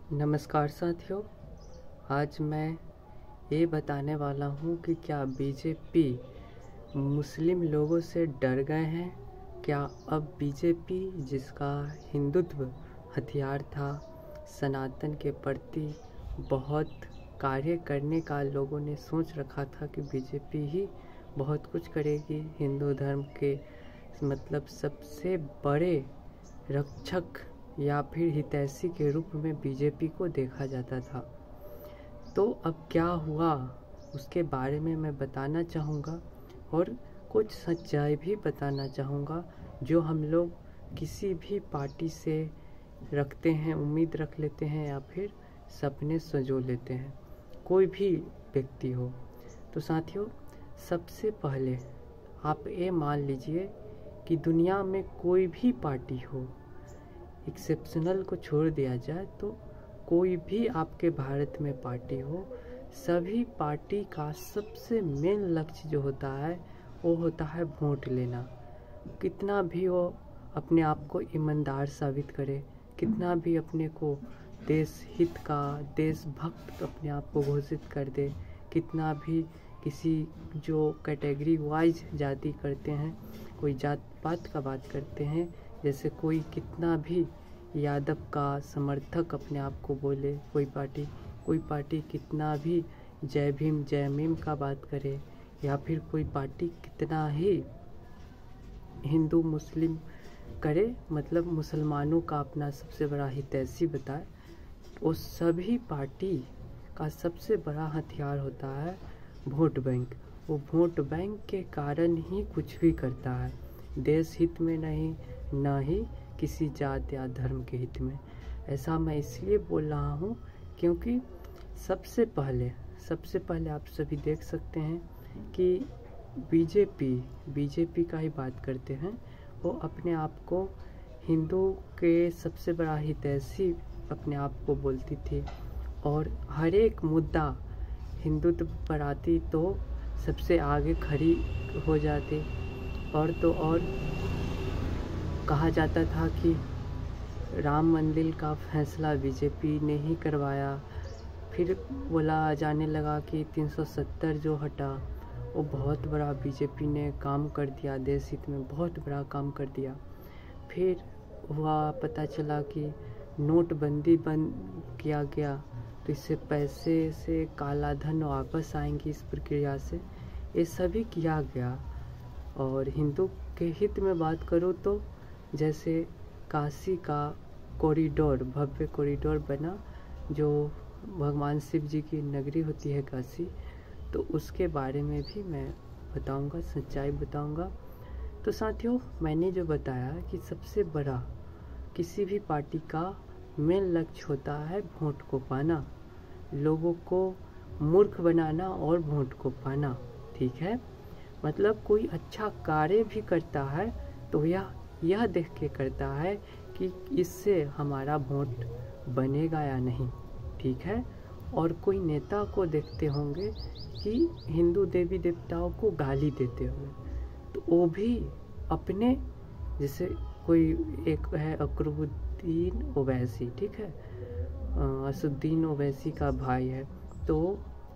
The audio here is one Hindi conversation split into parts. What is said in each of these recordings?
नमस्कार साथियों, आज मैं ये बताने वाला हूँ कि क्या बीजेपी मुस्लिम लोगों से डर गए हैं। क्या अब बीजेपी जिसका हिंदुत्व हथियार था, सनातन के प्रति बहुत कार्य करने का लोगों ने सोच रखा था कि बीजेपी ही बहुत कुछ करेगी, हिंदू धर्म के मतलब सबसे बड़े रक्षक या फिर हितैषी के रूप में बीजेपी को देखा जाता था। तो अब क्या हुआ उसके बारे में मैं बताना चाहूँगा और कुछ सच्चाई भी बताना चाहूँगा जो हम लोग किसी भी पार्टी से रखते हैं, उम्मीद रख लेते हैं या फिर सपने संजो लेते हैं, कोई भी व्यक्ति हो। तो साथियों, सबसे पहले आप ये मान लीजिए कि दुनिया में कोई भी पार्टी हो, एक्सेप्शनल को छोड़ दिया जाए तो कोई भी आपके भारत में पार्टी हो, सभी पार्टी का सबसे मेन लक्ष्य जो होता है वो होता है वोट लेना। कितना भी वो अपने आप को ईमानदार साबित करे, कितना भी अपने को देश हित का देशभक्त अपने आप को घोषित कर दे, कितना भी किसी जो कैटेगरी वाइज जाति करते हैं, कोई जात पात का बात करते हैं, जैसे कोई कितना भी यादव का समर्थक अपने आप को बोले, कोई पार्टी कितना भी जय भीम जय मीम का बात करे, या फिर कोई पार्टी कितना ही हिंदू मुस्लिम करे, मतलब मुसलमानों का अपना सबसे बड़ा हितैषी बताए, वो सभी पार्टी का सबसे बड़ा हथियार होता है वोट बैंक। वो वोट बैंक के कारण ही कुछ भी करता है, देश हित में नहीं, न ही किसी जात या धर्म के हित में। ऐसा मैं इसलिए बोल रहा हूँ क्योंकि सबसे पहले आप सभी देख सकते हैं कि बीजेपी का ही बात करते हैं, वो अपने आप को हिंदू के सबसे बड़ा हितैषी अपने आप को बोलती थी और हर एक मुद्दा हिंदुत्व पर आती तो सबसे आगे खड़ी हो जाती। और तो और कहा जाता था कि राम मंदिर का फैसला बीजेपी ने ही करवाया। फिर बोला जाने लगा कि 370 जो हटा वो बहुत बड़ा बीजेपी ने काम कर दिया, देश हित में बहुत बड़ा काम कर दिया। फिर हुआ पता चला कि नोटबंदी बंद किया गया तो इससे पैसे से काला धन वापस आएंगी, इस प्रक्रिया से ये सभी किया गया। और हिंदू के हित में बात करूँ तो जैसे काशी का कॉरिडोर, भव्य कॉरिडोर बना, जो भगवान शिव जी की नगरी होती है काशी, तो उसके बारे में भी मैं बताऊंगा, सच्चाई बताऊंगा। तो साथियों, मैंने जो बताया कि सबसे बड़ा किसी भी पार्टी का मेन लक्ष्य होता है वोट को पाना, लोगों को मूर्ख बनाना और वोट को पाना, ठीक है। मतलब कोई अच्छा कार्य भी करता है तो यह देख के करता है कि इससे हमारा वोट बनेगा या नहीं, ठीक है। और कोई नेता को देखते होंगे कि हिंदू देवी देवताओं को गाली देते हुए, तो वो भी अपने, जैसे कोई एक है अकरुद्दीन ओवैसी, ठीक है, असुद्दीन ओवैसी का भाई है, तो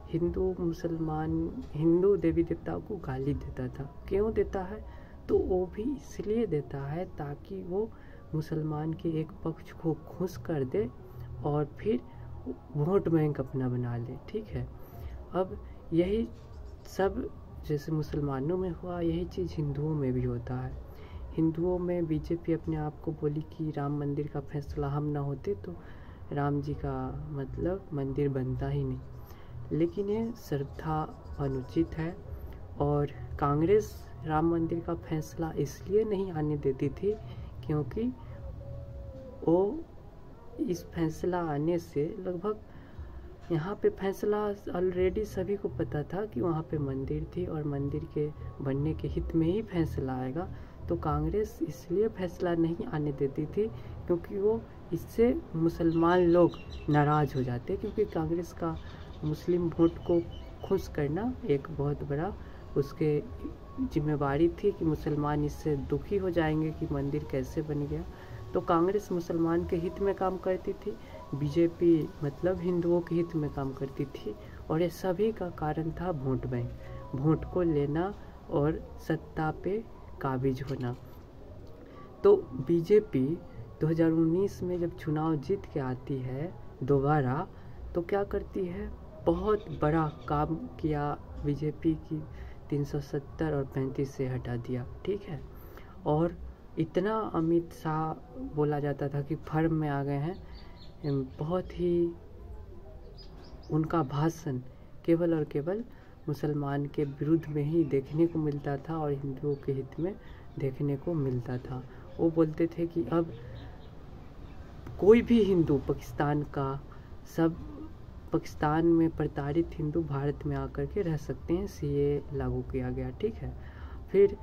हिंदू देवी देवताओं को गाली देता था। क्यों देता है? तो वो भी इसलिए देता है ताकि वो मुसलमान के एक पक्ष को खुश कर दे और फिर वोट बैंक अपना बना ले, ठीक है। अब यही सब जैसे मुसलमानों में हुआ, यही चीज़ हिंदुओं में भी होता है। हिंदुओं में बीजेपी अपने आप को बोली कि राम मंदिर का फैसला हम ना होते तो राम जी का मतलब मंदिर बनता ही नहीं, लेकिन ये श्रद्धा अनुचित है। और कांग्रेस राम मंदिर का फैसला इसलिए नहीं आने देती थी क्योंकि वो इस फैसला आने से लगभग यहाँ पे फैसला ऑलरेडी सभी को पता था कि वहाँ पे मंदिर थी और मंदिर के बनने के हित में ही फैसला आएगा, तो कांग्रेस इसलिए फैसला नहीं आने देती थी क्योंकि वो इससे मुसलमान लोग नाराज़ हो जाते, क्योंकि कांग्रेस का मुस्लिम वोट को खुश करना एक बहुत बड़ा उसके जिम्मेवारी थी कि मुसलमान इससे दुखी हो जाएंगे कि मंदिर कैसे बन गया। तो कांग्रेस मुसलमान के हित में काम करती थी, बीजेपी मतलब हिंदुओं के हित में काम करती थी, और ये सभी का कारण था वोट बैंक, वोट को लेना और सत्ता पे काबिज होना। तो बीजेपी 2019 में जब चुनाव जीत के आती है दोबारा, तो क्या करती है, बहुत बड़ा काम किया बीजेपी की, 370 और 35 से हटा दिया, ठीक है। और इतना अमित शाह बोला जाता था कि फर्म में आ गए हैं, बहुत ही उनका भाषण केवल और केवल मुसलमान के विरुद्ध में ही देखने को मिलता था और हिंदुओं के हित में देखने को मिलता था। वो बोलते थे कि अब कोई भी हिंदू पाकिस्तान का, सब पाकिस्तान में प्रताड़ित हिंदू भारत में आकर के रह सकते हैं, सीए लागू किया गया, ठीक है। फिर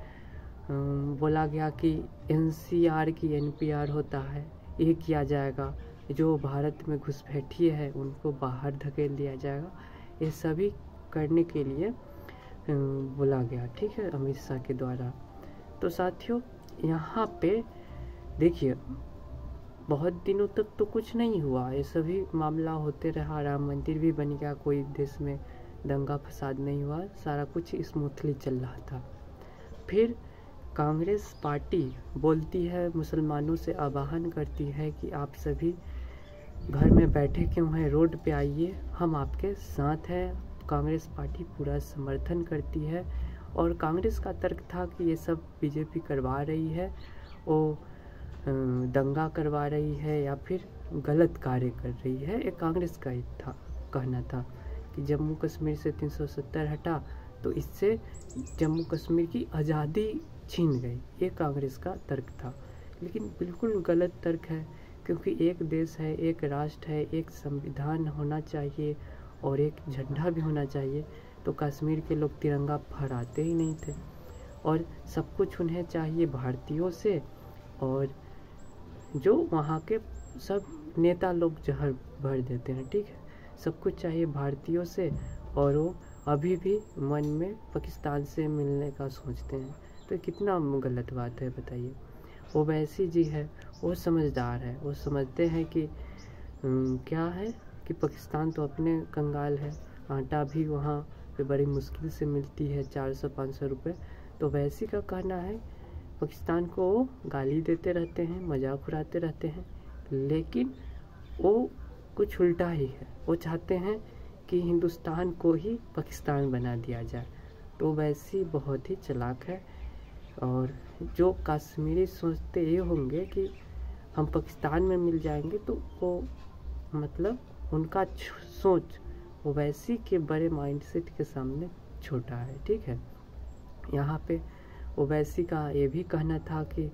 बोला गया कि एनसीआर की एनपीआर होता है, ये किया जाएगा, जो भारत में घुसपैठिए है उनको बाहर धकेल दिया जाएगा, ये सभी करने के लिए बोला गया, ठीक है, अमित शाह के द्वारा। तो साथियों, यहाँ पे देखिए बहुत दिनों तक तो कुछ नहीं हुआ, ये सभी मामला होते रहा, राम मंदिर भी बन गया, कोई देश में दंगा फसाद नहीं हुआ, सारा कुछ स्मूथली चल रहा था। फिर कांग्रेस पार्टी बोलती है, मुसलमानों से आह्वान करती है कि आप सभी घर में बैठे क्यों हैं, रोड पे आइए, हम आपके साथ हैं। कांग्रेस पार्टी पूरा समर्थन करती है, और कांग्रेस का तर्क था कि ये सब बीजेपी करवा रही है, वो दंगा करवा रही है या फिर गलत कार्य कर रही है, ये कांग्रेस का ही था, कहना था कि जम्मू कश्मीर से 370 हटा तो इससे जम्मू कश्मीर की आज़ादी छीन गई, ये कांग्रेस का तर्क था। लेकिन बिल्कुल गलत तर्क है, क्योंकि एक देश है, एक राष्ट्र है, एक संविधान होना चाहिए और एक झंडा भी होना चाहिए। तो कश्मीर के लोग तिरंगा फहराते ही नहीं थे, और सब कुछ उन्हें चाहिए भारतीयों से, और जो वहाँ के सब नेता लोग जहर भर देते हैं, ठीक है, सब कुछ चाहिए भारतीयों से, और वो अभी भी मन में पाकिस्तान से मिलने का सोचते हैं। तो कितना गलत बात है बताइए। ओवैसी जी है, वो समझदार है, वो समझते हैं कि क्या है कि पाकिस्तान तो अपने कंगाल है, आटा भी वहाँ पे बड़ी मुश्किल से मिलती है, 400-500 रुपये। तो ओवैसी का कहना है पाकिस्तान को वो गाली देते रहते हैं, मजाक उड़ाते रहते हैं, लेकिन वो कुछ उल्टा ही है, वो चाहते हैं कि हिंदुस्तान को ही पाकिस्तान बना दिया जाए। तो ओवैसी बहुत ही चालाक है, और जो कश्मीरी सोचते ये होंगे कि हम पाकिस्तान में मिल जाएंगे, तो वो मतलब उनका सोच ओवैसी के बड़े माइंडसेट के सामने छोटा है, ठीक है। यहाँ पे ओवैसी का ये भी कहना था कि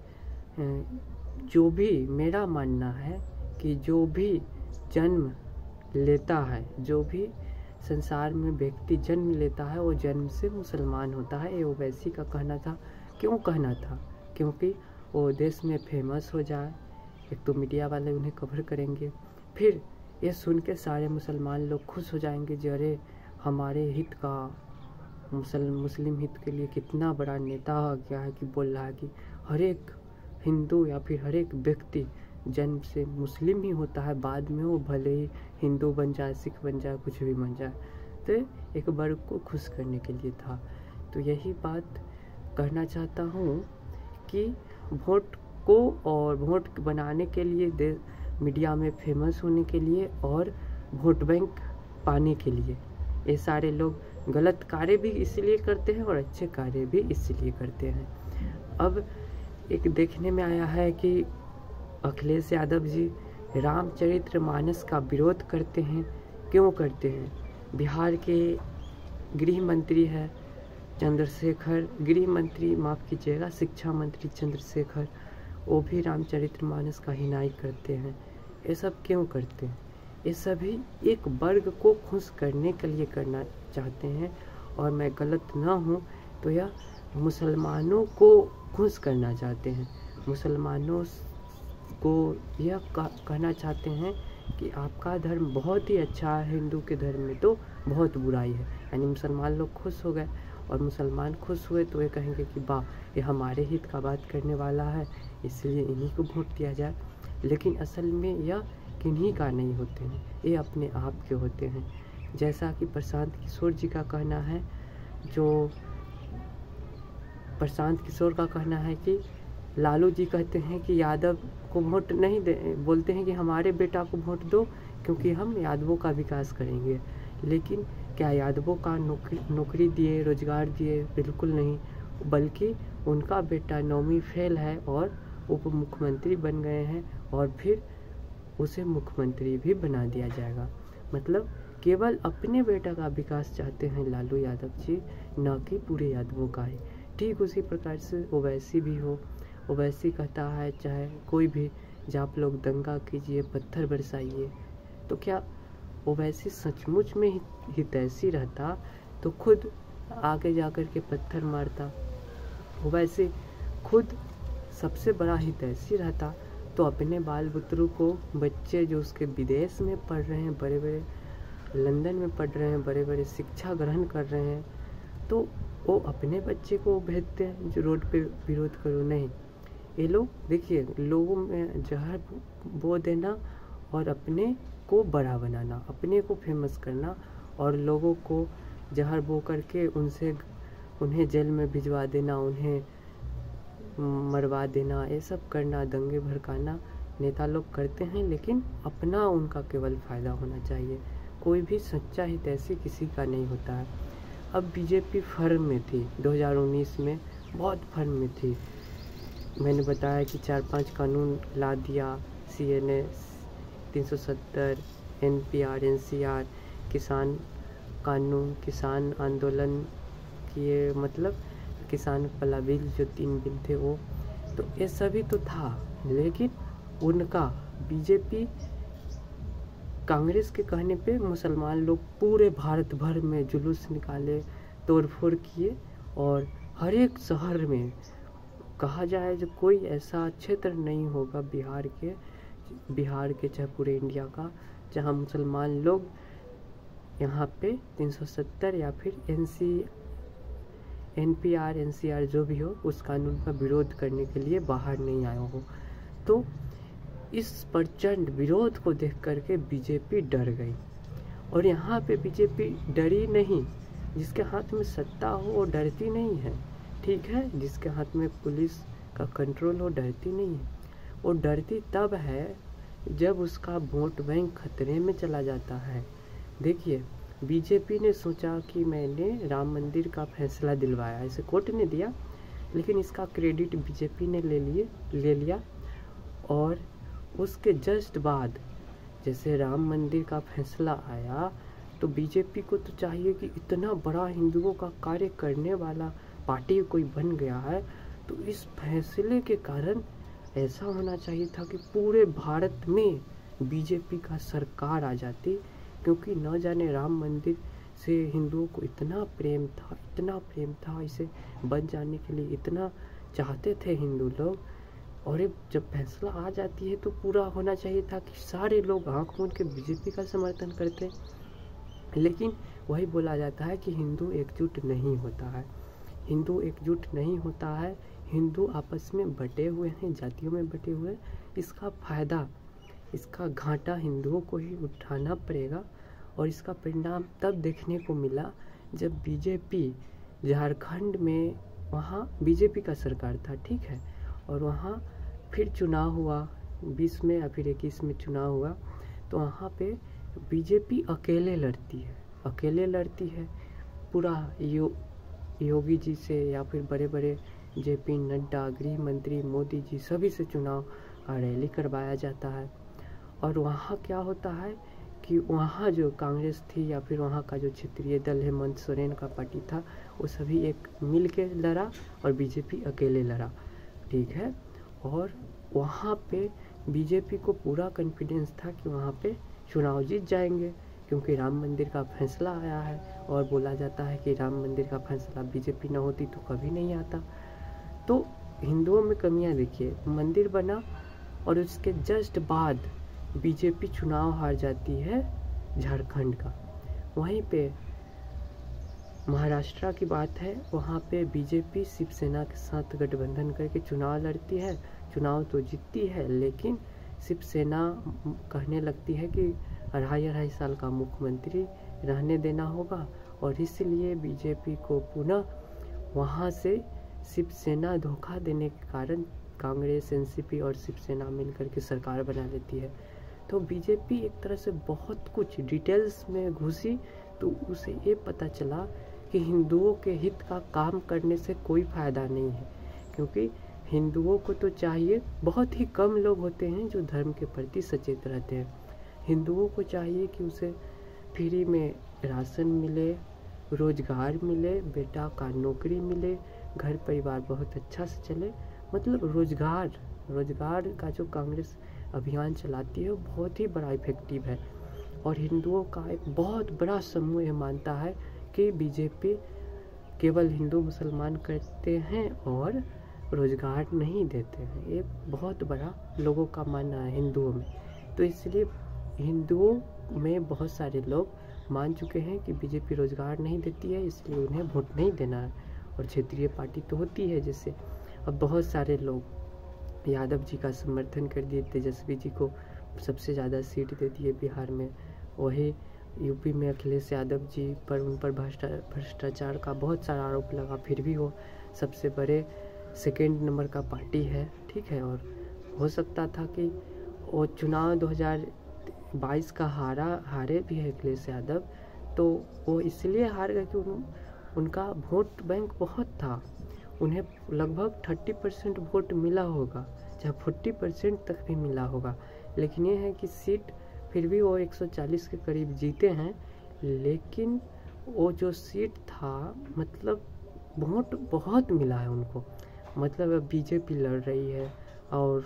जो भी, मेरा मानना है कि जो भी जन्म लेता है, जो भी संसार में व्यक्ति जन्म लेता है, वो जन्म से मुसलमान होता है, ये ओवैसी का कहना था। क्यों कहना था? क्योंकि वो देश में फेमस हो जाए, एक तो मीडिया वाले उन्हें कवर करेंगे, फिर ये सुन के सारे मुसलमान लोग खुश हो जाएंगे, जो अरे हमारे हित का, मुस्लिम हित के लिए कितना बड़ा नेता आ गया है कि बोल रहा है कि हर एक हिंदू या फिर हर एक व्यक्ति जन्म से मुस्लिम ही होता है, बाद में वो भले ही हिंदू बन जाए, सिख बन जाए, कुछ भी बन जाए। तो एक वर्ग को खुश करने के लिए था। तो यही बात कहना चाहता हूँ कि वोट को और वोट बनाने के लिए, मीडिया में फेमस होने के लिए और वोट बैंक पाने के लिए, ये सारे लोग गलत कार्य भी इसलिए करते हैं और अच्छे कार्य भी इसलिए करते हैं। अब एक देखने में आया है कि अखिलेश यादव जी रामचरितमानस का विरोध करते हैं। क्यों करते हैं? बिहार के गृह मंत्री है चंद्रशेखर, गृह मंत्री माफ़ कीजिएगा, शिक्षा मंत्री चंद्रशेखर, वो भी रामचरितमानस का हिनाई करते हैं। ये सब क्यों करते हैं? ये सभी एक वर्ग को खुश करने के लिए करना चाहते हैं, और मैं गलत ना हूँ तो यह मुसलमानों को खुश करना चाहते हैं। मुसलमानों को यह कहना चाहते हैं कि आपका धर्म बहुत ही अच्छा है, हिंदू के धर्म में तो बहुत बुराई है। यानी मुसलमान लोग खुश हो गए, और मुसलमान खुश हुए तो ये कहेंगे कि वाह, ये हमारे हित का बात करने वाला है, इसलिए इन्हीं को वोट दिया जाए। लेकिन असल में यह किन्हीं का नहीं होते हैं, ये अपने आप के होते हैं। जैसा कि प्रशांत किशोर जी का कहना है, जो प्रशांत किशोर का कहना है कि लालू जी कहते हैं कि यादव को वोट नहीं दे, बोलते हैं कि हमारे बेटा को वोट दो क्योंकि हम यादवों का विकास करेंगे। लेकिन क्या यादवों का नौकरी दिए, रोजगार दिए? बिल्कुल नहीं, बल्कि उनका बेटा 9वीं फेल है और उप मुख्यमंत्री बन गए हैं और फिर उसे मुख्यमंत्री भी बना दिया जाएगा। मतलब केवल अपने बेटा का विकास चाहते हैं लालू यादव जी, न कि पूरे यादवों का ही। ठीक उसी प्रकार से ओवैसी भी हो, ओवैसी कहता है चाहे कोई भी, जब आप लोग दंगा कीजिए, पत्थर बरसाइए, तो क्या ओवैसी सचमुच में हितैषी रहता तो खुद आगे जाकर के पत्थर मारता? ओवैसी खुद सबसे बड़ा हितैषी रहता तो अपने बाल बुतरू को, बच्चे जो उसके विदेश में पढ़ रहे हैं, बड़े बड़े लंदन में पढ़ रहे हैं, बड़े बड़े शिक्षा ग्रहण कर रहे हैं, तो वो अपने बच्चे को भेजते हैं जो रोड पे विरोध करो? नहीं, ये लोग देखिए, लोगों में जहर बो देना और अपने को बड़ा बनाना, अपने को फेमस करना और लोगों को जहर बो करके उन्हें जेल में भिजवा देना, उन्हें मरवा देना, ये सब करना, दंगे भड़काना नेता लोग करते हैं। लेकिन अपना उनका केवल फ़ायदा होना चाहिए, कोई भी सच्चा हितैषी किसी का नहीं होता है। अब बीजेपी फर्म में थी 2019 में, बहुत फर्म में थी। मैंने बताया कि 4-5 कानून ला दिया, CNA 370, NPR, NCR, किसान कानून, किसान आंदोलन किए, मतलब किसान वाला बिल जो 3 बिल थे वो, तो ये सभी तो था। लेकिन उनका बीजेपी कांग्रेस के कहने पे मुसलमान लोग पूरे भारत भर में जुलूस निकाले, तोड़फोड़ किए और हर एक शहर में, कहा जाए जो कोई ऐसा क्षेत्र नहीं होगा बिहार के चाहे पूरे इंडिया का, जहां मुसलमान लोग यहाँ पे 370 या फिर NPR, NCR जो भी हो, उस कानून का विरोध करने के लिए बाहर नहीं आया हो। तो इस प्रचंड विरोध को देख करके बीजेपी डर गई। और यहाँ पे बीजेपी डरी नहीं, जिसके हाथ में सत्ता हो वो डरती नहीं है, ठीक है, जिसके हाथ में पुलिस का कंट्रोल हो डरती नहीं है। वो डरती तब है जब उसका वोट बैंक खतरे में चला जाता है। देखिए, बीजेपी ने सोचा कि मैंने राम मंदिर का फैसला दिलवाया, इसे कोर्ट ने दिया, लेकिन इसका क्रेडिट बीजेपी ने ले लिया। और उसके जस्ट बाद जैसे राम मंदिर का फैसला आया तो बीजेपी को तो चाहिए कि इतना बड़ा हिंदुओं का कार्य करने वाला पार्टी कोई बन गया है, तो इस फैसले के कारण ऐसा होना चाहिए था कि पूरे भारत में बीजेपी का सरकार आ जाती, क्योंकि न जाने राम मंदिर से हिंदुओं को इतना प्रेम था, इसे बन जाने के लिए इतना चाहते थे हिंदू लोग। और जब फैसला आ जाती है तो पूरा होना चाहिए था कि सारे लोग आँख मूंद के बीजेपी का समर्थन करते। लेकिन वही बोला जाता है कि हिंदू एकजुट नहीं होता है, हिंदू एकजुट नहीं होता है, हिंदू आपस में बटे हुए हैं, जातियों में बटे हुए हैं। इसका फ़ायदा, इसका घाटा हिंदुओं को ही उठाना पड़ेगा। और इसका परिणाम तब देखने को मिला जब बीजेपी झारखंड में, वहाँ बीजेपी का सरकार था, ठीक है, और वहाँ फिर चुनाव हुआ 20 में या फिर 21 में चुनाव हुआ, तो वहाँ पे बीजेपी अकेले लड़ती है पूरा योगी जी से या फिर बड़े बड़े JP नड्डा, गृह मंत्री मोदी जी, सभी से चुनाव रैली करवाया जाता है। और वहाँ क्या होता है कि वहाँ जो कांग्रेस थी या फिर वहाँ का जो क्षेत्रीय दल हेमंत सोरेन का पार्टी था, वो सभी एक मिल के लड़ा और बीजेपी अकेले लड़ा, ठीक है। और वहाँ पे बीजेपी को पूरा कॉन्फिडेंस था कि वहाँ पे चुनाव जीत जाएंगे, क्योंकि राम मंदिर का फैसला आया है। और बोला जाता है कि राम मंदिर का फैसला बीजेपी ना होती तो कभी नहीं आता। तो हिंदुओं में कमियां देखिए, मंदिर बना और उसके जस्ट बाद बीजेपी चुनाव हार जाती है झारखंड का। वहीं पे महाराष्ट्र की बात है, वहाँ पे बीजेपी शिवसेना के साथ गठबंधन करके चुनाव लड़ती है, चुनाव तो जीतती है, लेकिन शिवसेना कहने लगती है कि 2.5 साल का मुख्यमंत्री रहने देना होगा, और इसलिए बीजेपी को पुनः वहाँ से शिवसेना धोखा देने के कारण कांग्रेस, एनसीपी और शिवसेना मिलकर के सरकार बना लेती है। तो बीजेपी एक तरह से बहुत कुछ डिटेल्स में घुसी तो उसे ये पता चला कि हिंदुओं के हित का काम करने से कोई फ़ायदा नहीं है, क्योंकि हिंदुओं को तो चाहिए, बहुत ही कम लोग होते हैं जो धर्म के प्रति सचेत रहते हैं। हिंदुओं को चाहिए कि उसे फ्री में राशन मिले, रोजगार मिले, बेटा का नौकरी मिले, घर परिवार बहुत अच्छा से चले। मतलब रोजगार का जो कांग्रेस अभियान चलाती है वो बहुत ही बड़ा इफेक्टिव है, और हिंदुओं का एक बहुत बड़ा समूह ये मानता है कि बीजेपी केवल हिंदू मुसलमान करते हैं और रोजगार नहीं देते हैं। ये बहुत बड़ा लोगों का मानना है हिंदुओं में। तो इसलिए हिंदुओं में बहुत सारे लोग मान चुके हैं कि बीजेपी रोजगार नहीं देती है, इसलिए उन्हें वोट नहीं देना है। और क्षेत्रीय पार्टी तो होती है, जैसे अब बहुत सारे लोग यादव जी का समर्थन कर दिए, तेजस्वी जी को सबसे ज़्यादा सीट दे दिए बिहार में। वही यूपी में अखिलेश यादव जी पर उन पर भ्रष्टाचार का बहुत सारा आरोप लगा, फिर भी वो सबसे बड़े सेकेंड नंबर का पार्टी है, ठीक है। और हो सकता था कि वो चुनाव 2022 का हारे भी है अखिलेश यादव, तो वो इसलिए हार गए कि उनका वोट बैंक बहुत था, उन्हें लगभग 30% वोट मिला होगा, चाहे 40% तक भी मिला होगा। लेकिन ये है कि सीट फिर भी वो 140 के करीब जीते हैं, लेकिन वो जो सीट था मतलब वोट बहुत मिला है उनको। मतलब अब बीजेपी लड़ रही है और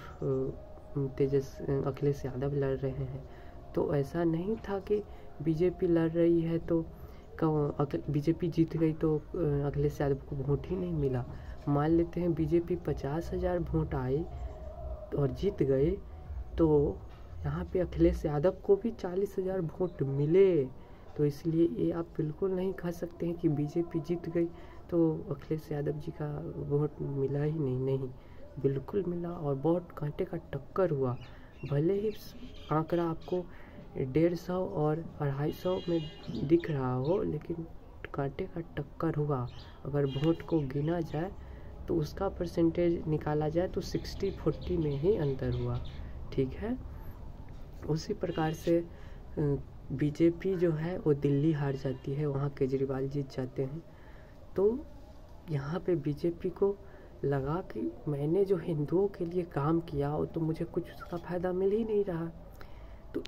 अखिलेश यादव लड़ रहे हैं, तो ऐसा नहीं था कि बीजेपी लड़ रही है तो बीजेपी जीत गई तो अखिलेश यादव को वोट ही नहीं मिला। मान लेते हैं बीजेपी 50,000 वोट आई और जीत गए, तो यहाँ पे अखिलेश यादव को भी 40,000 वोट मिले। तो इसलिए ये आप बिल्कुल नहीं कह सकते हैं कि बीजेपी जीत गई तो अखिलेश यादव जी का वोट मिला ही नहीं, बिल्कुल मिला, और बहुत कांटे का टक्कर हुआ। भले ही आंकड़ा आपको 150 और 250 में दिख रहा हो, लेकिन कांटे का टक्कर हुआ। अगर वोट को गिना जाए तो उसका परसेंटेज निकाला जाए तो 60-40 में ही अंतर हुआ, ठीक है। उसी प्रकार से बीजेपी जो है वो दिल्ली हार जाती है, वहाँ केजरीवाल जीत जाते हैं। तो यहाँ पे बीजेपी को लगा कि मैंने जो हिंदुओं के लिए काम किया वो तो मुझे कुछ उसका फ़ायदा मिल ही नहीं रहा। तो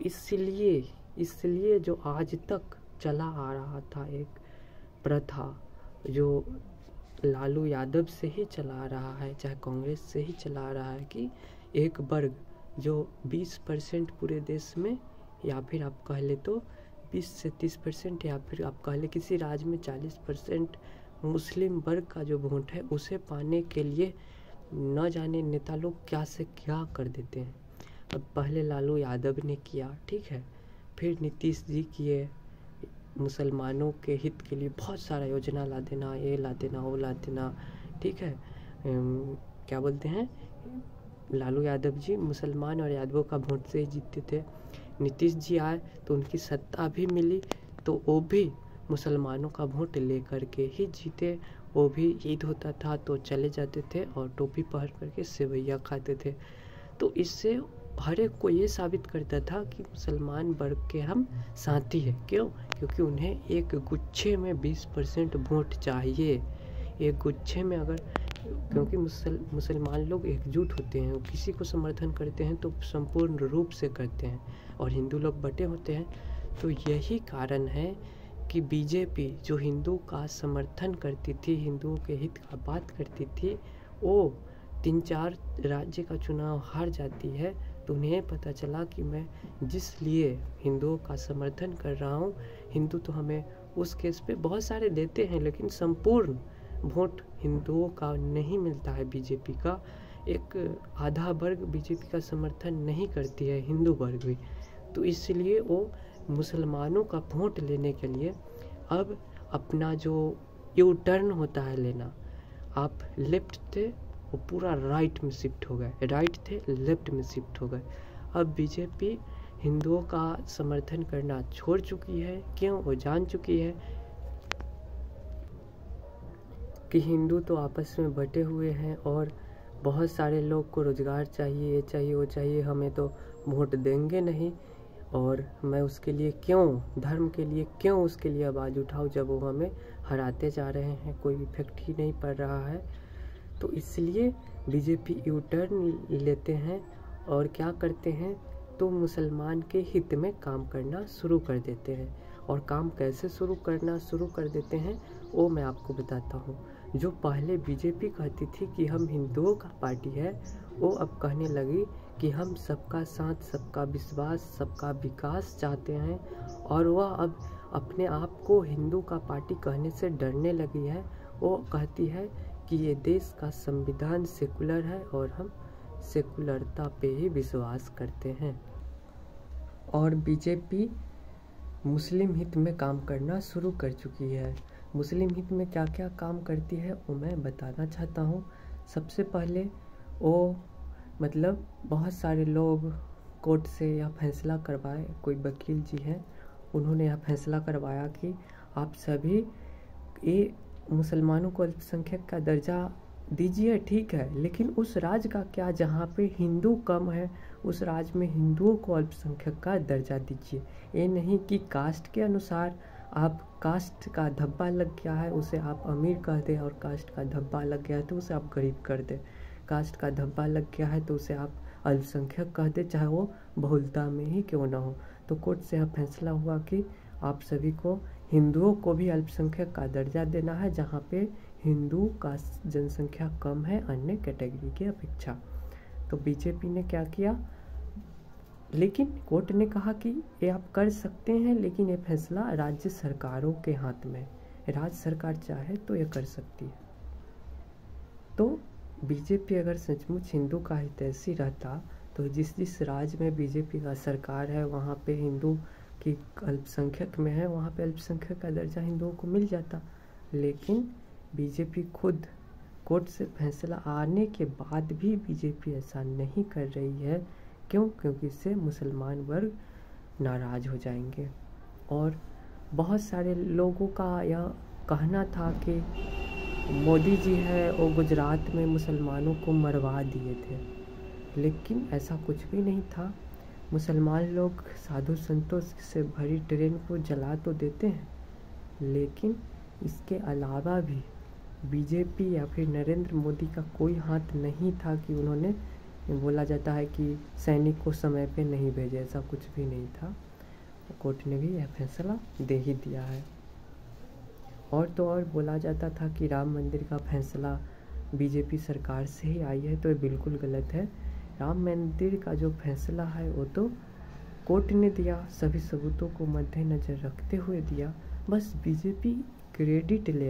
इसलिए जो आज तक चला आ रहा था एक प्रथा, जो लालू यादव से ही चला आ रहा है, चाहे कांग्रेस से ही चला आ रहा है, कि एक वर्ग जो 20% पूरे देश में, या फिर आप कह ले तो 20 से 30%, या फिर आप कह ले किसी राज्य में 40% मुस्लिम वर्ग का जो वोट है उसे पाने के लिए न जाने नेता लोग क्या से क्या कर देते हैं। अब पहले लालू यादव ने किया, ठीक है, फिर नीतीश जी किए, मुसलमानों के हित के लिए बहुत सारा योजना ला देना, ये ला देना, वो ला देना, ठीक है। क्या बोलते हैं, लालू यादव जी मुसलमान और यादवों का वोट से ही जीतते थे। नीतीश जी आए तो उनकी सत्ता भी मिली, तो वो भी मुसलमानों का वोट लेकर के ही जीते। वो भी ईद होता था तो चले जाते थे और टोपी पहन करके सेवैया खाते थे। तो इससे हर एक को ये साबित करता था कि मुसलमान वर्ग के हम साथी हैं। क्यों? क्योंकि उन्हें एक गुच्छे में 20% वोट चाहिए। एक गुच्छे में अगर, क्योंकि मुसलमान लोग एकजुट होते हैं, किसी को समर्थन करते हैं तो संपूर्ण रूप से करते हैं, और हिंदू लोग बटे होते हैं। तो यही कारण है कि बीजेपी जो हिंदू का समर्थन करती थी, हिंदुओं के हित का बात करती थी, वो 3-4 राज्य का चुनाव हार जाती है। तो उन्हें पता चला कि मैं जिस लिए हिंदुओं का समर्थन कर रहा हूँ, हिंदू तो हमें उस केस पे बहुत सारे देते हैं, लेकिन संपूर्ण वोट हिंदुओं का नहीं मिलता है। बीजेपी का एक आधा वर्ग बीजेपी का समर्थन नहीं करती है, हिंदू वर्ग भी। तो इसलिए वो मुसलमानों का वोट लेने के लिए अब अपना जो यू टर्न होता है लेना, आप लेफ्ट थे वो पूरा राइट में शिफ्ट हो गए, राइट थे लेफ्ट में शिफ्ट हो गए। अब बीजेपी हिंदुओं का समर्थन करना छोड़ चुकी है। क्यों? वो जान चुकी है कि हिंदू तो आपस में बटे हुए हैं और बहुत सारे लोग को रोज़गार चाहिए, ये चाहिए, वो चाहिए, हमें तो वोट देंगे नहीं, और मैं उसके लिए क्यों, धर्म के लिए क्यों उसके लिए आवाज़ उठाऊं जब वो हमें हराते जा रहे हैं, कोई इफेक्ट ही नहीं पड़ रहा है। तो इसलिए बीजेपी यू टर्न लेते हैं और क्या करते हैं, तो मुसलमान के हित में काम करना शुरू कर देते हैं। और काम कैसे शुरू कर देते हैं वो मैं आपको बताता हूँ। जो पहले बीजेपी कहती थी कि हम हिंदुओं का पार्टी है, वो अब कहने लगी कि हम सबका साथ, सबका विश्वास, सबका विकास चाहते हैं। और वह अब अपने आप को हिंदू का पार्टी कहने से डरने लगी है। वो कहती है कि ये देश का संविधान सेकुलर है और हम सेकुलरता पे ही विश्वास करते हैं। और बीजेपी मुस्लिम हित में काम करना शुरू कर चुकी है। मुस्लिम हित में क्या क्या काम करती है वो मैं बताना चाहता हूँ। सबसे पहले वो मतलब बहुत सारे लोग कोर्ट से यह फैसला करवाए, कोई वकील जी हैं, उन्होंने यह फैसला करवाया कि आप सभी ये मुसलमानों को अल्पसंख्यक का दर्जा दीजिए, ठीक है, लेकिन उस राज्य का क्या जहाँ पे हिंदू कम है उस राज्य में हिंदुओं को अल्पसंख्यक का दर्जा दीजिए। ये नहीं कि कास्ट के अनुसार आप कास्ट का धब्बा लग गया है उसे आप अमीर कह दें, और कास्ट का धब्बा लग गया है तो उसे आप गरीब कर दें। कास्ट का धब्बा लग गया है तो उसे आप अल्पसंख्यक कह दें, चाहे वो बहुलता में ही क्यों ना हो। तो कोर्ट से यह फैसला हुआ कि आप सभी को, हिंदुओं को भी अल्पसंख्यक का दर्जा देना है जहाँ पे हिंदू का जनसंख्या कम है अन्य कैटेगरी की अपेक्षा। तो बीजेपी ने क्या किया, लेकिन कोर्ट ने कहा कि ये आप कर सकते हैं, लेकिन ये फैसला राज्य सरकारों के हाथ में, राज्य सरकार चाहे तो ये कर सकती है। तो बीजेपी अगर सचमुच हिंदू का हितैषी रहता तो जिस राज्य में बीजेपी का सरकार है वहाँ पे हिंदू की अल्पसंख्यक में है, वहाँ पे अल्पसंख्यक का दर्जा हिंदुओं को मिल जाता। लेकिन बीजेपी खुद कोर्ट से फैसला आने के बाद भी बीजेपी ऐसा नहीं कर रही है। क्यों? क्योंकि इससे मुसलमान वर्ग नाराज़ हो जाएंगे। और बहुत सारे लोगों का यह कहना था कि मोदी जी है वो गुजरात में मुसलमानों को मरवा दिए थे, लेकिन ऐसा कुछ भी नहीं था। मुसलमान लोग साधु संतों से भरी ट्रेन को जला तो देते हैं, लेकिन इसके अलावा भी बीजेपी या फिर नरेंद्र मोदी का कोई हाथ नहीं था कि उन्होंने, बोला जाता है कि सैनिक को समय पे नहीं भेजे, ऐसा कुछ भी नहीं था। कोर्ट ने भी यह फैसला दे ही दिया है। और तो और बोला जाता था कि राम मंदिर का फैसला बीजेपी सरकार से ही आई है, तो ये बिल्कुल गलत है। राम मंदिर का जो फैसला है वो तो कोर्ट ने दिया, सभी सबूतों को मद्देनज़र रखते हुए दिया, बस बीजेपी क्रेडिट ले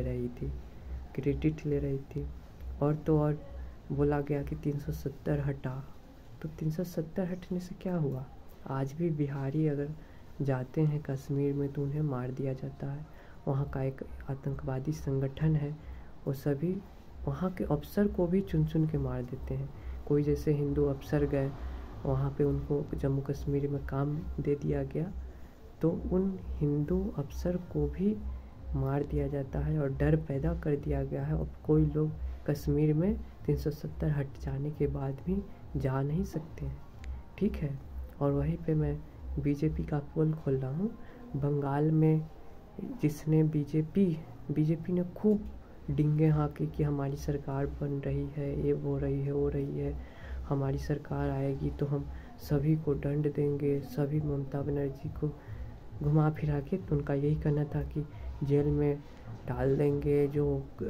रही थी। और तो और बोला गया कि 370 हटा, तो 370 हटने से क्या हुआ? आज भी बिहारी अगर जाते हैं कश्मीर में तो उन्हें मार दिया जाता है। वहाँ का एक आतंकवादी संगठन है, वो सभी वहाँ के अफसर को भी चुन चुन के मार देते हैं। कोई जैसे हिंदू अफसर गए वहाँ पे, उनको जम्मू कश्मीर में काम दे दिया गया, तो उन हिंदू अफसर को भी मार दिया जाता है और डर पैदा कर दिया गया है। अब कोई लोग कश्मीर में 370 हट जाने के बाद भी जा नहीं सकते हैं, ठीक है। और वहीं पे मैं बीजेपी का पोल खोल रहा हूँ। बंगाल में जिसने बीजेपी ने खूब डिंगे हाँके कि हमारी सरकार बन रही है, ये वो रही है, हमारी सरकार आएगी तो हम सभी को दंड देंगे, सभी ममता बनर्जी को घुमा फिरा के, तो उनका यही कहना था कि जेल में डाल देंगे, जो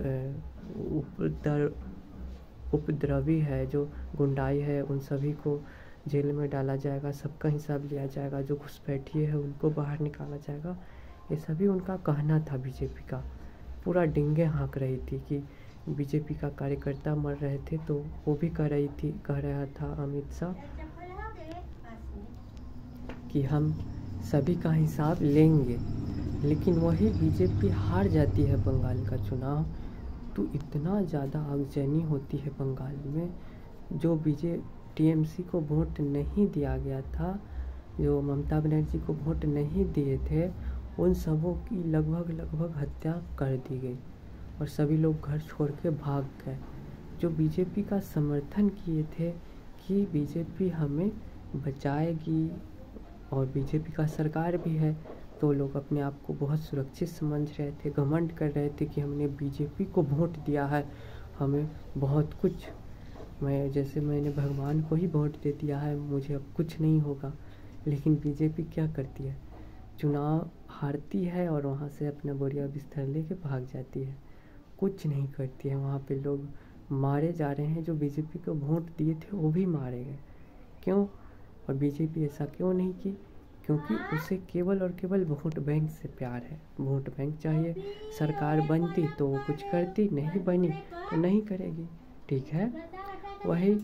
उपद्रवी है, जो गुंडाई है, उन सभी को जेल में डाला जाएगा, सबका हिसाब लिया जाएगा, जो घुसपैठिए है उनको बाहर निकाला जाएगा। ये सभी उनका कहना था। बीजेपी का पूरा डिंगे हाँक रही थी कि बीजेपी का कार्यकर्ता मर रहे थे, तो वो भी कह रहा था अमित शाह कि हम सभी का हिसाब लेंगे। लेकिन वही बीजेपी हार जाती है बंगाल का चुनाव, तो इतना ज़्यादा आगजनी होती है बंगाल में। जो टीएमसी को वोट नहीं दिया गया था, जो ममता बनर्जी को वोट नहीं दिए थे, उन सबों की लगभग हत्या कर दी गई और सभी लोग घर छोड़ के भाग गए। जो बीजेपी का समर्थन किए थे कि बीजेपी हमें बचाएगी और बीजेपी का सरकार भी है, तो लोग अपने आप को बहुत सुरक्षित समझ रहे थे, घमंड कर रहे थे कि हमने बीजेपी को वोट दिया है, हमें बहुत कुछ, मैंने भगवान को ही वोट दे दिया है, मुझे अब कुछ नहीं होगा। लेकिन बीजेपी क्या करती है, चुनाव हारती है और वहाँ से अपना बोरिया बिस्तर लेके भाग जाती है, कुछ नहीं करती है। वहाँ पे लोग मारे जा रहे हैं, जो बीजेपी को वोट दिए थे वो भी मारे गए। क्यों? और बीजेपी ऐसा क्यों नहीं की? क्योंकि उसे केवल और केवल वोट बैंक से प्यार है, वोट बैंक चाहिए। सरकार बनती तो वो कुछ करती, नहीं बनी तो नहीं करेगी, ठीक है। वही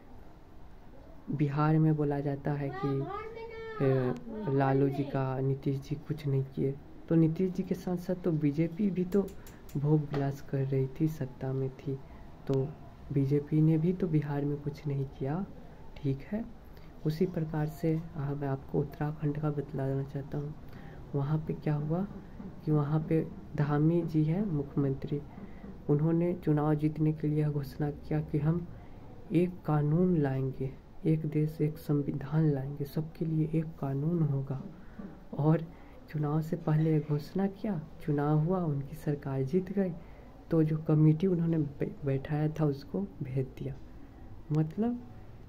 बिहार में बोला जाता है कि लालू जी का नीतीश जी कुछ नहीं किए, तो नीतीश जी के साथ साथ तो बीजेपी भी तो भोग विलास कर रही थी, सत्ता में थी, तो बीजेपी ने भी तो बिहार में कुछ नहीं किया, ठीक है। उसी प्रकार से मैं आपको उत्तराखंड का बतलाना चाहता हूँ। वहाँ पे क्या हुआ कि वहाँ पे धामी जी हैं मुख्यमंत्री, उन्होंने चुनाव जीतने के लिए घोषणा किया कि हम एक कानून लाएंगे, एक देश एक संविधान लाएंगे, सबके लिए एक कानून होगा। और चुनाव से पहले घोषणा किया, चुनाव हुआ, उनकी सरकार जीत गई, तो जो कमेटी उन्होंने बैठाया था उसको भेज दिया। मतलब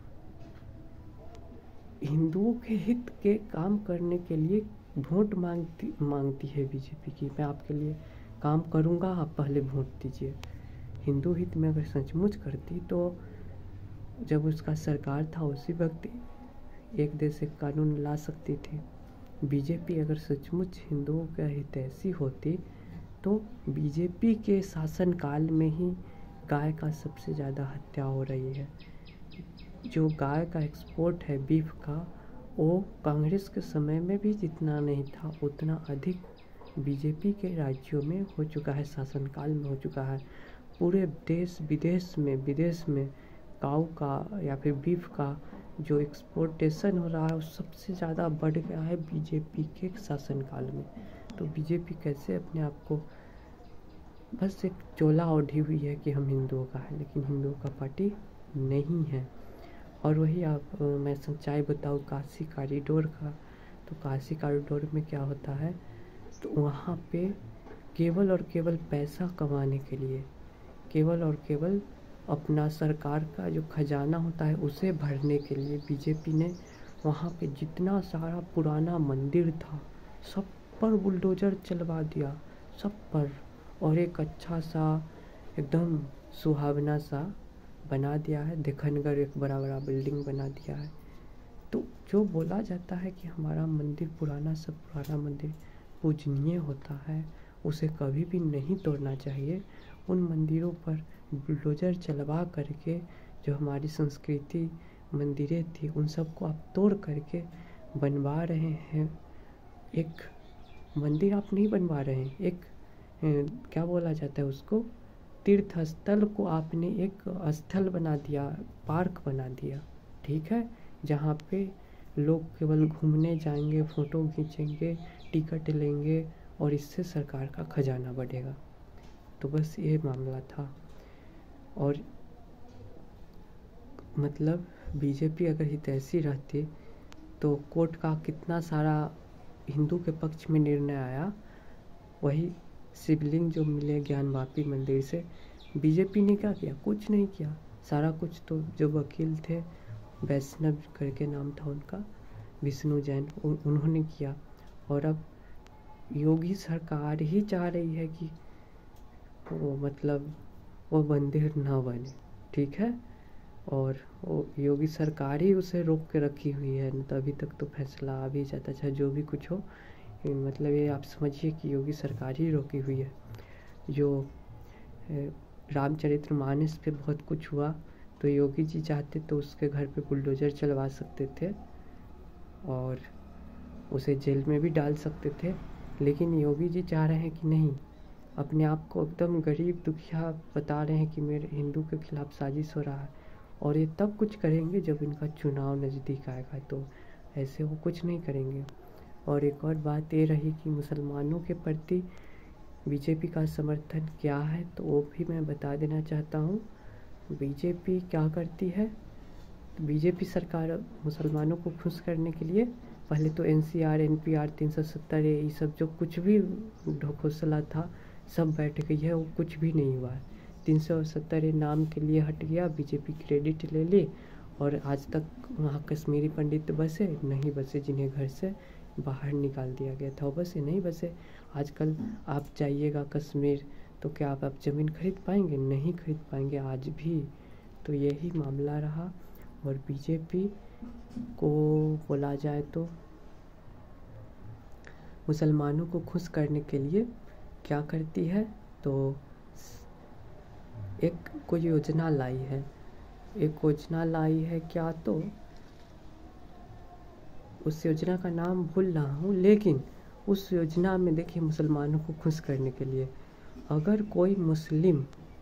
हिंदुओं के हित के काम करने के लिए वोट मांगती है बीजेपी की, मैं आपके लिए काम करूँगा, आप पहले वोट दीजिए। हिंदू हित में अगर सचमुच करती तो जब उसका सरकार था उसी वक्त एक देश एक कानून ला सकती थी। बीजेपी अगर सचमुच हिंदुओं का हितैषी होती तो बीजेपी के शासनकाल में ही गाय का सबसे ज़्यादा हत्या हो रही है। जो गाय का एक्सपोर्ट है बीफ का, वो कांग्रेस के समय में भी जितना नहीं था उतना अधिक बीजेपी के राज्यों में हो चुका है, शासनकाल में हो चुका है। पूरे देश विदेश में काऊ का या फिर बीफ का जो एक्सपोर्टेशन हो रहा है वो सबसे ज़्यादा बढ़ गया है बीजेपी के शासनकाल में। तो बीजेपी कैसे अपने आप को बस एक चोला ओढ़ी हुई है कि हम हिंदुओं का है, लेकिन हिंदुओं का पार्टी नहीं है। और वही मैं सच्चाई बताऊँ काशी कॉरिडोर का, तो काशी कॉरिडोर में क्या होता है, तो वहाँ पे केवल और केवल पैसा कमाने के लिए, केवल और केवल अपना सरकार का जो खजाना होता है उसे भरने के लिए बीजेपी ने वहाँ पे जितना सारा पुराना मंदिर था सब पर बुलडोजर चलवा दिया, सब पर, और एक अच्छा सा एकदम सुहावना सा बना दिया है, देखनगर एक बड़ा बड़ा बिल्डिंग बना दिया है। तो जो बोला जाता है कि हमारा मंदिर पुराना, सब पुराना मंदिर पूजनीय होता है, उसे कभी भी नहीं तोड़ना चाहिए। उन मंदिरों पर बुलडोजर चलवा करके जो हमारी संस्कृति मंदिरें थी उन सबको आप तोड़ करके बनवा रहे हैं। एक मंदिर आप नहीं बनवा रहे हैं, एक क्या बोला जाता है उसको, तीर्थ स्थल को आपने एक स्थल बना दिया, पार्क बना दिया, ठीक है, जहाँ पे लोग केवल घूमने जाएंगे, फ़ोटो खींचेंगे, टिकट लेंगे और इससे सरकार का खजाना बढ़ेगा। तो बस ये मामला था। और मतलब बीजेपी अगर हितैषी रहती तो कोर्ट का कितना सारा हिंदू के पक्ष में निर्णय आया। वही शिवलिंग जो मिले ज्ञानवापी मंदिर से, बीजेपी ने क्या किया, कुछ नहीं किया। सारा कुछ तो जो वकील थे, वैष्णव करके नाम था उनका, विष्णु जैन, उन्होंने किया। और अब योगी सरकार ही चाह रही है कि वो मतलब वो मंदिर ना बने, ठीक है, और वो योगी सरकार ही उसे रोक के रखी हुई है, नहीं तो अभी तक तो फैसला आ भी जाता। चाहे जो भी कुछ हो, मतलब ये आप समझिए कि योगी सरकार ही रोकी हुई है। जो रामचरितमानस पे बहुत कुछ हुआ, तो योगी जी चाहते तो उसके घर पे बुलडोजर चलवा सकते थे और उसे जेल में भी डाल सकते थे, लेकिन योगी जी चाह रहे हैं कि नहीं, अपने आप को एकदम गरीब दुखिया बता रहे हैं कि मेरे हिंदू के खिलाफ साजिश हो रहा है, और ये तब कुछ करेंगे जब इनका चुनाव नज़दीक आएगा, तो ऐसे वो कुछ नहीं करेंगे। और एक और बात ये रही कि मुसलमानों के प्रति बीजेपी का समर्थन क्या है, तो वो भी मैं बता देना चाहता हूँ। बीजेपी क्या करती है, तो बीजेपी सरकार मुसलमानों को खुश करने के लिए पहले तो NCR NPR 370 ये सब जो कुछ भी ढकोसला था सब बैठ गई है, वो कुछ भी नहीं हुआ है। 370 नाम के लिए हट गया, बीजेपी क्रेडिट ले ली, और आज तक वहाँ कश्मीरी पंडित बसे नहीं बसे, जिन्हें घर से बाहर निकाल दिया गया था वो बसे नहीं बसे। आजकल आप जाइएगा कश्मीर तो क्या आप ज़मीन खरीद पाएंगे? नहीं खरीद पाएंगे आज भी। तो यही मामला रहा। और बीजेपी को बोला जाए तो मुसलमानों को खुश करने के लिए क्या करती है, तो एक कोई योजना लाई है, क्या, तो उस योजना का नाम भूल रहा हूँ, लेकिन उस योजना में देखिए मुसलमानों को खुश करने के लिए अगर कोई मुस्लिम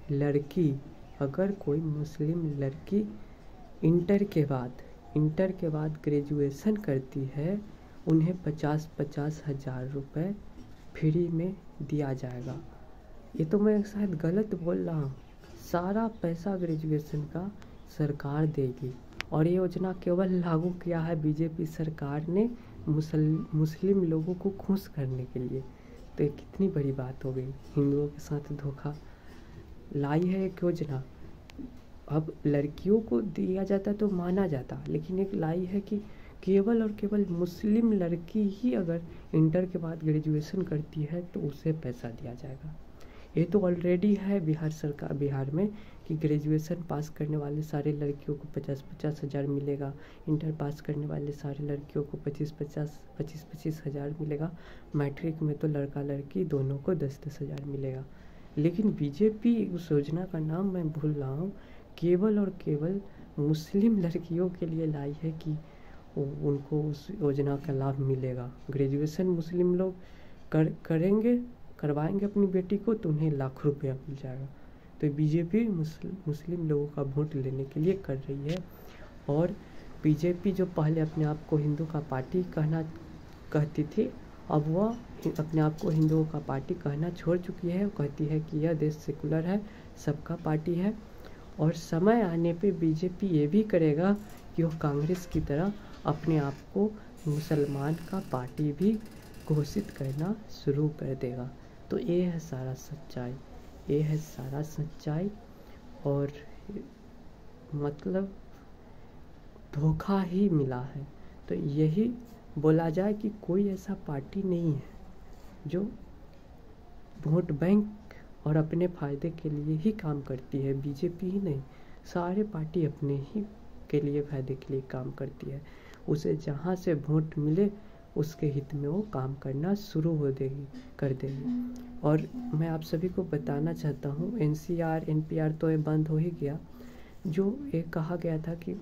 लड़की इंटर के बाद ग्रेजुएशन करती है, उन्हें 50-50 हज़ार रुपये फ्री में दिया जाएगा। ये तो मैं शायद गलत बोल रहा हूँ, सारा पैसा ग्रेजुएशन का सरकार देगी। और ये योजना केवल लागू किया है बीजेपी सरकार ने मुस्लिम लोगों को खुश करने के लिए। तो ये कितनी बड़ी बात हो गई, हिंदुओं के साथ धोखा। लाई है एक योजना, अब लड़कियों को दिया जाता तो माना जाता, लेकिन एक लाई है कि केवल और केवल मुस्लिम लड़की ही अगर इंटर के बाद ग्रेजुएशन करती है तो उसे पैसा दिया जाएगा। ये तो ऑलरेडी है बिहार में कि ग्रेजुएशन पास करने वाले सारे लड़कियों को 50-50 हज़ार मिलेगा, इंटर पास करने वाले सारे लड़कियों को 25-25 हज़ार मिलेगा, मैट्रिक में तो लड़का लड़की दोनों को 10-10 हज़ार मिलेगा। लेकिन बीजेपी उस योजना का नाम मैं भूल रहा हूँ, केवल और केवल मुस्लिम लड़कियों के लिए लाई है कि उनको उस योजना का लाभ मिलेगा। ग्रेजुएशन मुस्लिम लोग करवाएंगे अपनी बेटी को तो उन्हें लाखों रुपया मिल जाएगा। तो बीजेपी मुस्लिम लोगों का वोट लेने के लिए कर रही है। और बीजेपी जो पहले अपने आप को हिंदू का पार्टी कहती थी, अब वह अपने आप को हिंदुओं का पार्टी कहना छोड़ चुकी है। कहती है कि यह देश सेकुलर है, सबका पार्टी है। और समय आने पे बीजेपी ये भी करेगा कि वह कांग्रेस की तरह अपने आप को मुसलमान का पार्टी भी घोषित करना शुरू कर देगा। तो ये है सारा सच्चाई, और मतलब धोखा ही मिला है। तो यही बोला जाए कि कोई ऐसा पार्टी नहीं है जो वोट बैंक और अपने फ़ायदे के लिए ही काम करती है। बीजेपी ही नहीं, सारे पार्टी अपने ही के लिए फ़ायदे के लिए काम करती है। उसे जहाँ से वोट मिले उसके हित में वो काम करना शुरू कर देगी। और मैं आप सभी को बताना चाहता हूँ, NCR NPR तो ये बंद हो ही गया। जो ये कहा गया था कि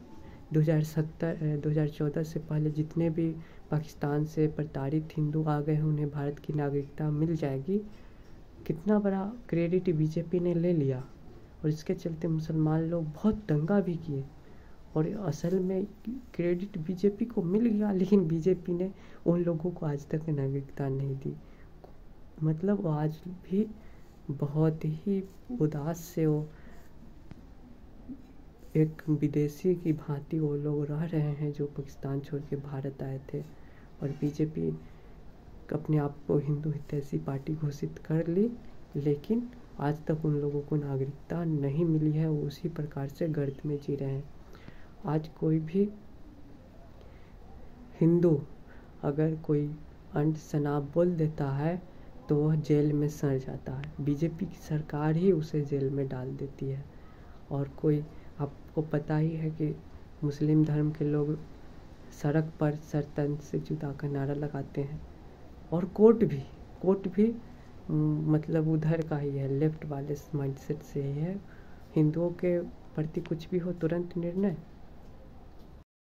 2014 से पहले जितने भी पाकिस्तान से प्रताड़ित हिंदू आ गए हैं उन्हें भारत की नागरिकता मिल जाएगी, कितना बड़ा क्रेडिट बीजेपी ने ले लिया। और इसके चलते मुसलमान लोग बहुत दंगा भी किए, और असल में क्रेडिट बीजेपी को मिल गया, लेकिन बीजेपी ने उन लोगों को आज तक नागरिकता नहीं दी। मतलब वो आज भी बहुत ही उदास से वो एक विदेशी की भांति वो लोग रह रहे हैं जो पाकिस्तान छोड़ के भारत आए थे। और बीजेपी अपने आप को हिंदू हितैषी पार्टी घोषित कर ली, लेकिन आज तक उन लोगों को नागरिकता नहीं मिली है। वो उसी प्रकार से गर्त में जी रहे हैं। आज कोई भी हिंदू अगर कोई अंट शनाब बोल देता है तो वह जेल में सड़ जाता है। बीजेपी की सरकार ही उसे जेल में डाल देती है। और कोई, आपको पता ही है कि मुस्लिम धर्म के लोग सड़क पर सर तन से जुदा का नारा लगाते हैं। और कोर्ट भी मतलब उधर का ही है, लेफ्ट वाले माइंडसेट से ही है। हिंदुओं के प्रति कुछ भी हो तुरंत निर्णय